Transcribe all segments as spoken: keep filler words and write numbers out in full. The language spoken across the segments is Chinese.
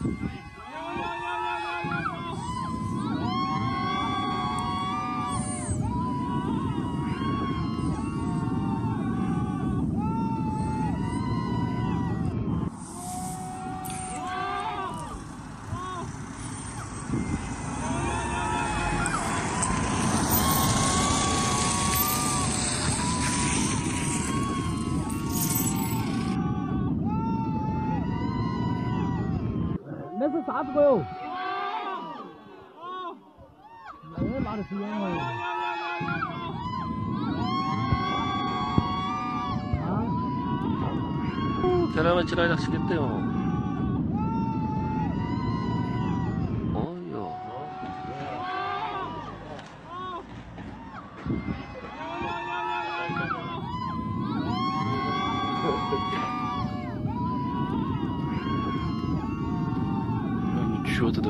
那是啥子鬼哦？那拿的是烟哦。啊 계란을 찌라이 낚시겠대요. 어이요. 쥐어뜯어요.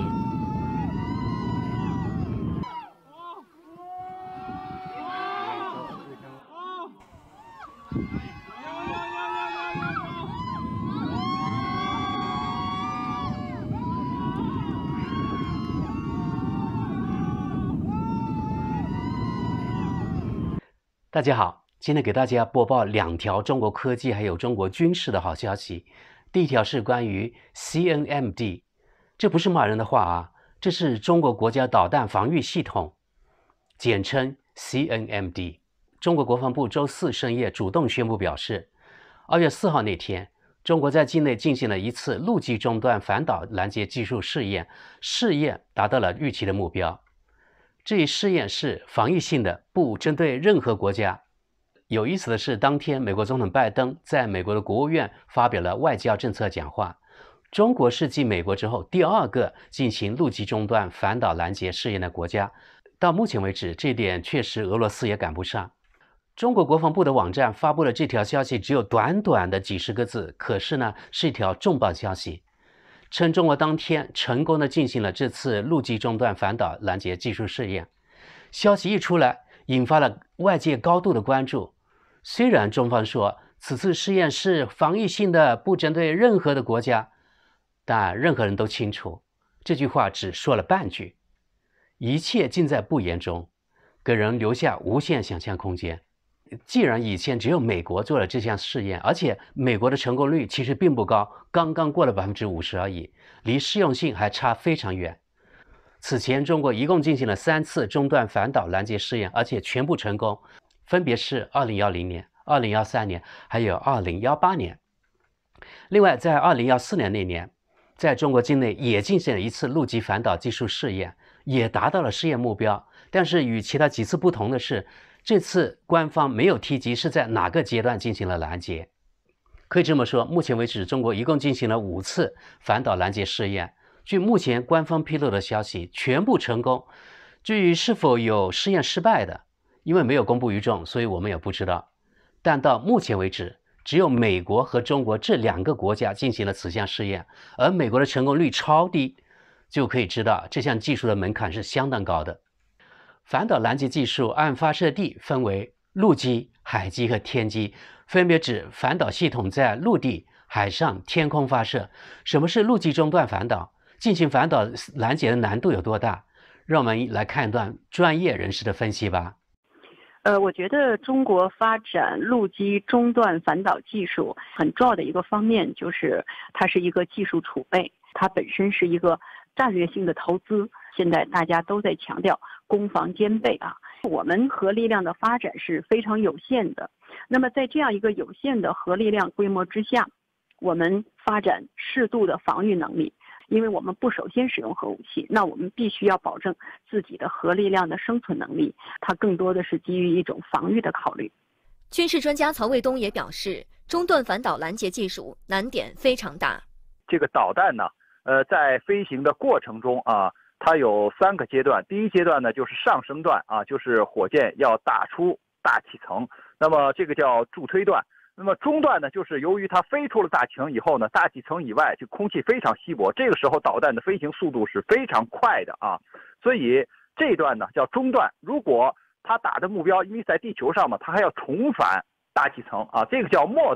大家好，今天给大家播报两条中国科技还有中国军事的好消息。第一条是关于 C N M D， 这不是骂人的话啊，这是中国国家导弹防御系统，简称 C N M D。中国国防部周四深夜主动宣布表示，二月四号那天，中国在境内进行了一次陆基中段反导拦截技术试验，试验达到了预期的目标。这一试验是防御性的，不针对任何国家。有意思的是，当天美国总统拜登在美国的国务院发表了外交政策讲话。中国是继美国之后第二个进行陆基中段反导拦截试验的国家。到目前为止，这点确实俄罗斯也赶不上。中国国防部的网站发布了这条消息，只有短短的几十个字，可是呢，是一条重磅消息。称中国当天成功的进行了这次陆基中段反导拦截技术试验。消息一出来，引发了外界高度的关注。虽然中方说此次试验是防御性的，不针对任何的国家，但任何人都清楚，这句话只说了半句，一切尽在不言中，给人留下无限想象空间。既然以前只有美国做了这项试验，而且美国的成功率其实并不高，刚刚过了 百分之五十 而已，离适用性还差非常远。此前中国一共进行了三次中段反导拦截试验，而且全部成功，分别是二零一零年、二零一三年还有二零一八年。另外在二零一四年那年，在中国境内也进行了一次陆基反导技术试验，也达到了试验目标。但是与其他几次不同的是，这次官方没有提及是在哪个阶段进行了拦截。可以这么说，目前为止中国一共进行了五次反导拦截试验，据目前官方披露的消息全部成功。至于是否有试验失败的，因为没有公布于众，所以我们也不知道。但到目前为止，只有美国和中国这两个国家进行了此项试验，而美国的成功率超低，就可以知道这项技术的门槛是相当高的。反导拦截技术按发射地分为陆基、海基和天基，分别指反导系统在陆地、海上、天空发射。什么是陆基中段反导？进行反导拦截的难度有多大？让我们来看一段专业人士的分析吧。 呃，我觉得中国发展陆基中段反导技术很重要的一个方面，就是它是一个技术储备，它本身是一个战略性的投资。现在大家都在强调攻防兼备啊，我们核力量的发展是非常有限的。那么在这样一个有限的核力量规模之下，我们发展适度的防御能力，因为我们不首先使用核武器，那我们必须要保证自己的核力量的生存能力，它更多的是基于一种防御的考虑。 军事专家曹卫东也表示，中段反导拦截技术难点非常大。 这个导弹呢，呃，在飞行的过程中啊，它有三个阶段。第一阶段呢，就是上升段啊，就是火箭要打出大气层，那么这个叫助推段。那么中段呢，就是由于它飞出了大气层以后呢，大气层以外就空气非常稀薄，这个时候导弹的飞行速度是非常快的啊，所以这一段呢叫中段。如果它打的目标因为在地球上嘛，它还要重返大气层啊，这个叫末段。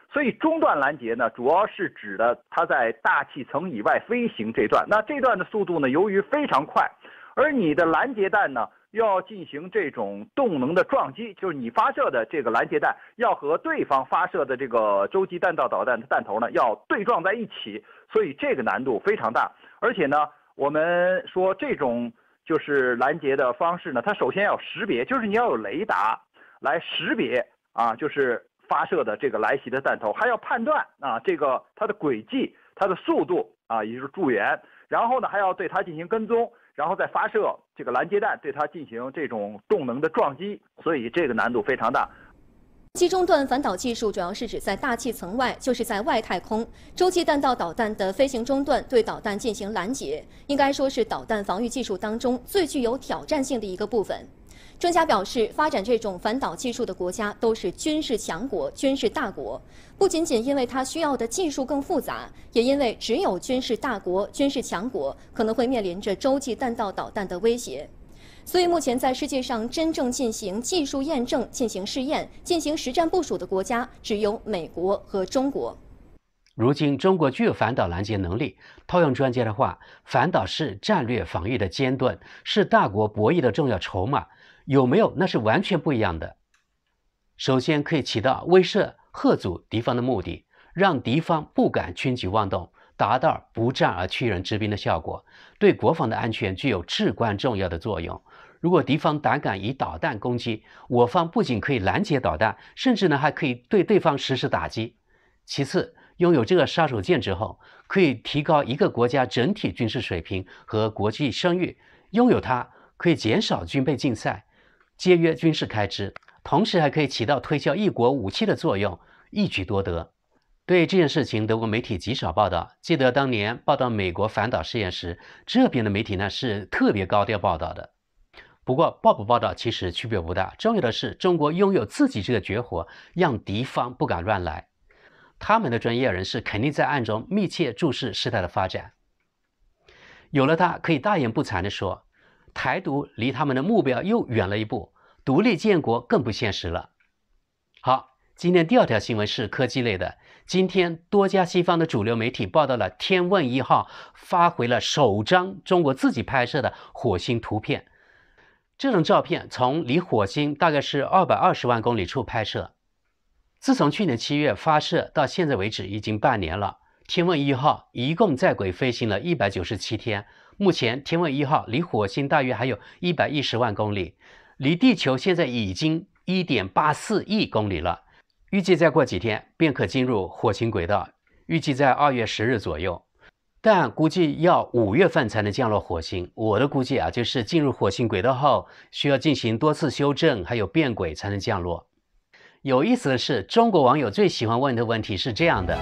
所以中段拦截呢，主要是指的它在大气层以外飞行这段。那这段的速度呢，由于非常快，而你的拦截弹呢，要进行这种动能的撞击，就是你发射的这个拦截弹要和对方发射的这个洲际弹道导弹的弹头呢，要对撞在一起，所以这个难度非常大。而且呢，我们说这种就是拦截的方式呢，它首先要识别，就是你要有雷达来识别啊，就是发射的这个来袭的弹头，还要判断啊这个它的轨迹、它的速度啊，也就是助援，然后呢还要对它进行跟踪。然后再发射这个拦截弹，对它进行这种动能的撞击，所以这个难度非常大。 机中段反导技术主要是指在大气层外，就是在外太空，洲际弹道导弹的飞行中段对导弹进行拦截，应该说是导弹防御技术当中最具有挑战性的一个部分。专家表示，发展这种反导技术的国家都是军事强国、军事大国，不仅仅因为它需要的技术更复杂，也因为只有军事大国、军事强国可能会面临着洲际弹道导弹的威胁。所以，目前在世界上真正进行技术验证、进行试验、进行实战部署的国家只有美国和中国。 如今，中国具有反导拦截能力。套用专家的话，反导是战略防御的尖盾，是大国博弈的重要筹码。有没有？那是完全不一样的。首先，可以起到威慑、吓阻敌方的目的，让敌方不敢轻举妄动，达到不战而屈人之兵的效果，对国防的安全具有至关重要的作用。如果敌方胆敢以导弹攻击，我方不仅可以拦截导弹，甚至呢还可以对对方实施打击。其次，拥有这个杀手锏之后，可以提高一个国家整体军事水平和国际声誉。拥有它，可以减少军备竞赛，节约军事开支，同时还可以起到推销一国武器的作用，一举多得。对这件事情，德国媒体极少报道。记得当年报道美国反导试验时，这边的媒体呢是特别高调报道的。不过报不报道其实区别不大，重要的是中国拥有自己这个绝活，让敌方不敢乱来。他们的专业人士肯定在暗中密切注视事态的发展。有了它，可以大言不惭地说，台独离他们的目标又远了一步，独立建国更不现实了。好，今天第二条新闻是科技类的。今天多家西方的主流媒体报道了天问一号发回了首张中国自己拍摄的火星图片。这张照片从离火星大概是二百二十万公里处拍摄。自从去年七月发射到现在为止已经半年了。天问一号一共在轨飞行了一百九十七天，目前天问一号离火星大约还有一百一十万公里，离地球现在已经 一点八四亿公里了。预计再过几天便可进入火星轨道，预计在二月十日左右，但估计要五月份才能降落火星。我的估计啊，就是进入火星轨道后需要进行多次修正，还有变轨才能降落。有意思的是，中国网友最喜欢问的问题是这样的：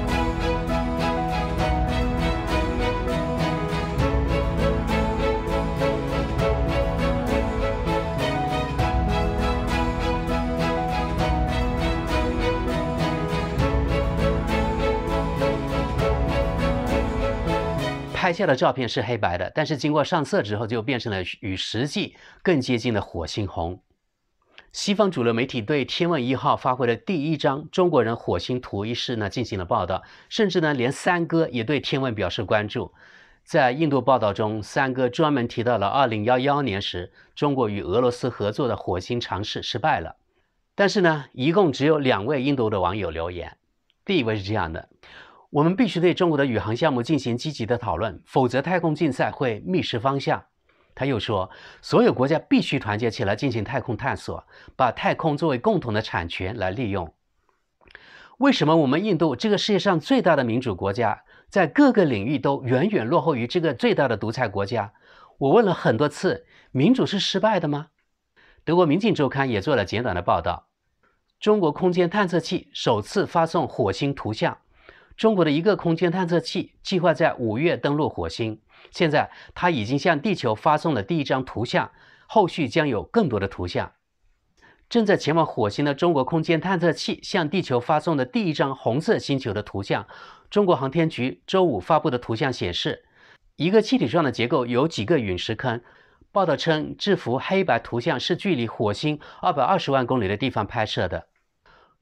拍下的照片是黑白的，但是经过上色之后就变成了与实际更接近的火星红。西方主流媒体对天问一号发回的第一张中国人火星图一事呢进行了报道，甚至呢连三哥也对天问表示关注。在印度报道中，三哥专门提到了二零一一年时中国与俄罗斯合作的火星尝试失败了。但是呢，一共只有两位印度的网友留言。第一位是这样的：我们必须对中国的宇航项目进行积极的讨论，否则太空竞赛会迷失方向。他又说，所有国家必须团结起来进行太空探索，把太空作为共同的产权来利用。为什么我们印度这个世界上最大的民主国家，在各个领域都远远落后于这个最大的独裁国家？我问了很多次，民主是失败的吗？德国民进周刊也做了简短的报道。中国空间探测器首次发送火星图像。中国的一个空间探测器计划在五月登陆火星，现在它已经向地球发送了第一张图像，后续将有更多的图像。正在前往火星的中国空间探测器向地球发送的第一张红色星球的图像，中国航天局周五发布的图像显示，一个气体状的结构有几个陨石坑。报道称，这幅黑白图像是距离火星二百二十万公里的地方拍摄的。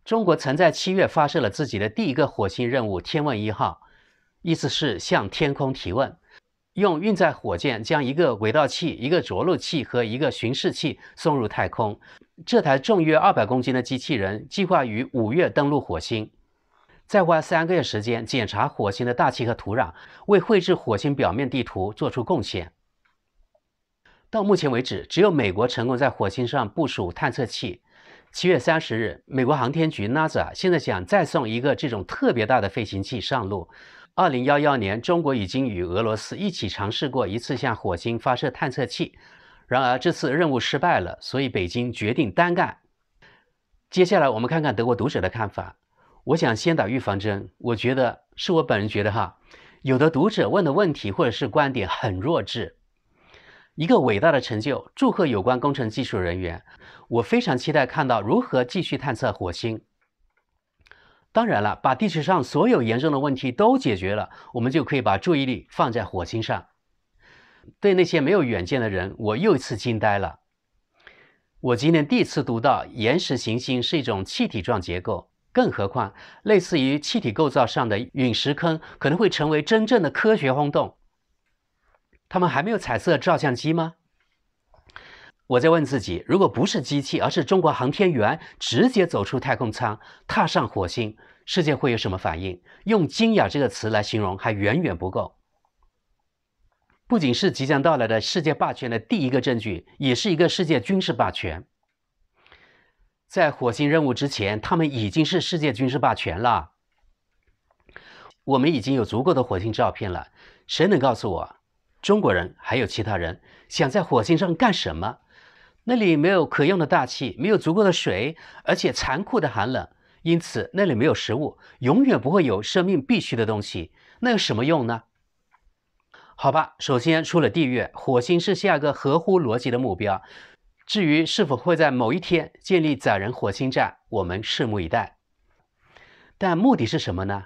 中国曾在七月发射了自己的第一个火星任务天问一号，意思是向天空提问，用运载火箭将一个轨道器、一个着陆器和一个巡视器送入太空。这台重约二百公斤的机器人计划于五月登陆火星，再花三个月时间检查火星的大气和土壤，为绘制火星表面地图做出贡献。到目前为止，只有美国成功在火星上部署探测器。七月三十日，美国航天局 NASA 现在想再送一个这种特别大的飞行器上路。二零一一年，中国已经与俄罗斯一起尝试过一次向火星发射探测器，然而这次任务失败了，所以北京决定单干。接下来我们看看德国读者的看法。我想先打预防针，我觉得是我本人觉得哈，有的读者问的问题或者是观点很弱智。一个伟大的成就，祝贺有关工程技术人员。我非常期待看到如何继续探测火星。当然了，把地球上所有严重的问题都解决了，我们就可以把注意力放在火星上。对那些没有远见的人，我又一次惊呆了。我今天第一次读到岩石行星是一种气体状结构，更何况类似于气体构造上的陨石坑可能会成为真正的科学轰动。他们还没有彩色照相机吗？我在问自己，如果不是机器，而是中国航天员直接走出太空舱，踏上火星，世界会有什么反应？用惊讶这个词来形容还远远不够。不仅是即将到来的世界霸权的第一个证据，也是一个世界军事霸权。在火星任务之前，他们已经是世界军事霸权了。我们已经有足够的火星照片了，谁能告诉我，中国人还有其他人想在火星上干什么？那里没有可用的大气，没有足够的水，而且残酷的寒冷，因此那里没有食物，永远不会有生命必需的东西，那有什么用呢？好吧，首先除了地月，火星是下一个合乎逻辑的目标。至于是否会在某一天建立载人火星站，我们拭目以待。但目的是什么呢？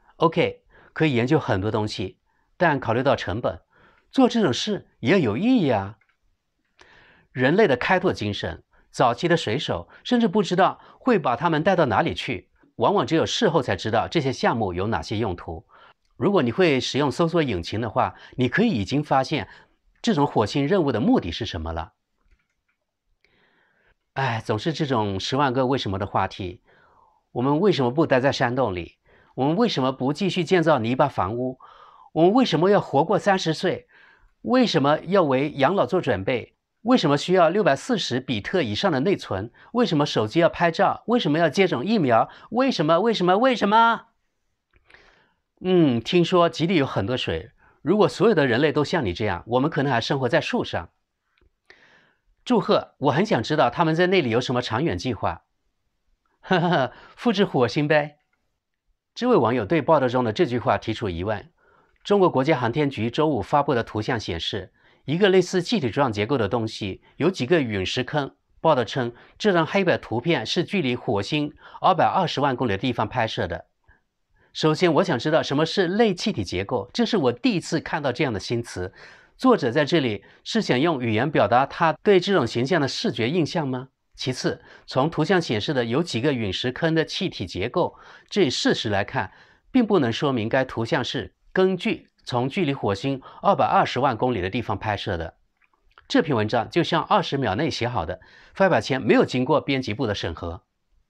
OK， 可以研究很多东西，但考虑到成本，做这种事也要有意义啊。人类的开拓精神，早期的水手甚至不知道会把他们带到哪里去，往往只有事后才知道这些项目有哪些用途。如果你会使用搜索引擎的话，你可以已经发现这种火星任务的目的是什么了。哎，总是这种十万个为什么的话题。我们为什么不待在山洞里？我们为什么不继续建造泥巴房屋？我们为什么要活过三十岁？为什么要为养老做准备？为什么需要六百四十比特以上的内存？为什么手机要拍照？为什么要接种疫苗？为什么？为什么？为什么？嗯，听说极地有很多水。如果所有的人类都像你这样，我们可能还生活在树上。祝贺！我很想知道他们在那里有什么长远计划。哈哈，复制火星呗。这位网友对报道中的这句话提出疑问。中国国家航天局周五发布的图像显示，一个类似气体状结构的东西有几个陨石坑。报道称，这张黑白图片是距离火星二百二十万公里的地方拍摄的。首先，我想知道什么是类气体结构，这是我第一次看到这样的新词。作者在这里是想用语言表达他对这种形象的视觉印象吗？其次，从图像显示的有几个陨石坑的气体结构，这一事实来看，并不能说明该图像是根据从距离火星二百二十万公里的地方拍摄的。这篇文章就像二十秒内写好的，发表前没有经过编辑部的审核。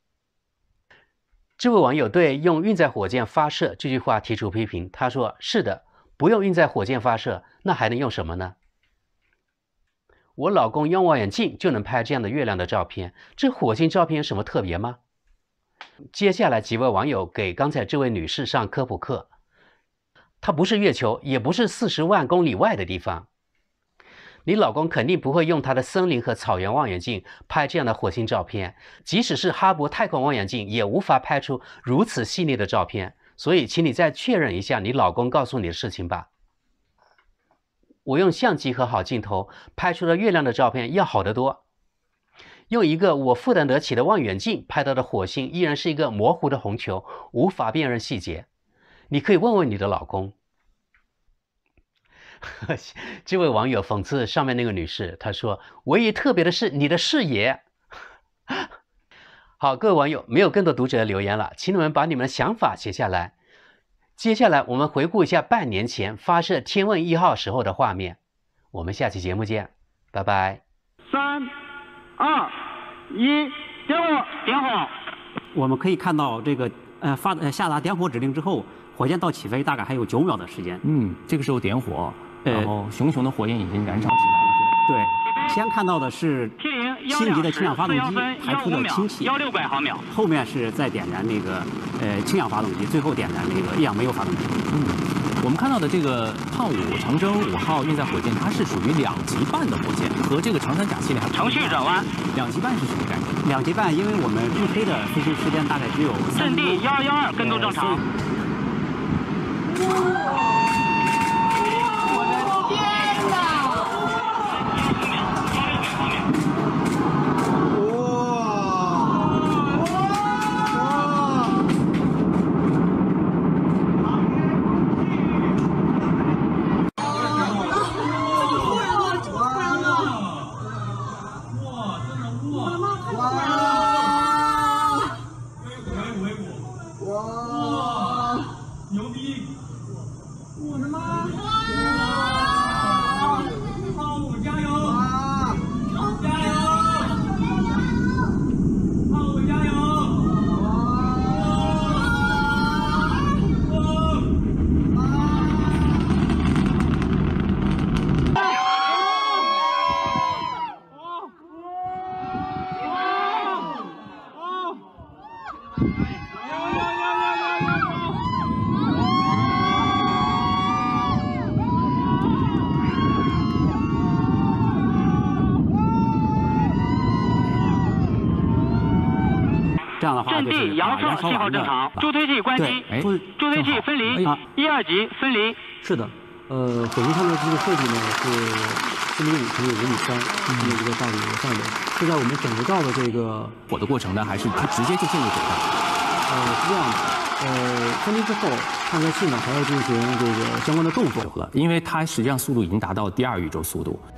这位网友对用运载火箭发射这句话提出批评，他说，是的，不用运载火箭发射，那还能用什么呢？我老公用望远镜就能拍这样的月亮的照片，这火星照片有什么特别吗？接下来几位网友给刚才这位女士上科普课，它不是月球，也不是四十万公里外的地方。你老公肯定不会用他的森林和草原望远镜拍这样的火星照片，即使是哈勃太空望远镜也无法拍出如此细腻的照片。所以请你再确认一下你老公告诉你的事情吧。我用相机和好镜头拍出的月亮的照片要好得多，用一个我负担得起的望远镜拍到的火星依然是一个模糊的红球，无法辨认细节。你可以问问你的老公。这位网友讽刺上面那个女士，她说，唯一特别的是你的视野。 好，各位网友，没有更多读者留言了，请你们把你们的想法写下来。接下来我们回顾一下半年前发射天问一号时候的画面。我们下期节目见，拜拜。 三、二、一，点火！点火！ 我们可以看到这个呃发呃下达点火指令之后，火箭到起飞大概还有九秒的时间。 嗯，这个时候点火， 呃然后熊熊的火焰已经燃烧起来了。 对，先看到的是轻级的氢氧发动机排出的氢气， 幺六百毫秒。 后面是再点燃那个呃氢氧发动机，最后点燃那个液氧煤油发动机。 嗯，我们看到的这个胖五长征五号运载火箭，它是属于两级半的火箭，和这个长三甲系列还不一样。 程序转弯。 两级半是什么概念？ 两级半，因为我们日飞的飞行时间大概只有三阵地幺二幺二，跟踪正常。 这样的话阵地阳测信号正常，助推器关机，助推器分离，一二级分离。 是的，呃，火星探测机的设计呢是四米五乘以五米三这么一个大的一个范围。现在我们整个道的这个火的过程呢，还是它直接就进入轨道？ 呃，是这样的，呃，分离之后，探测器呢还要进行这个相关的动作， 因为它实际上速度已经达到第二宇宙速度。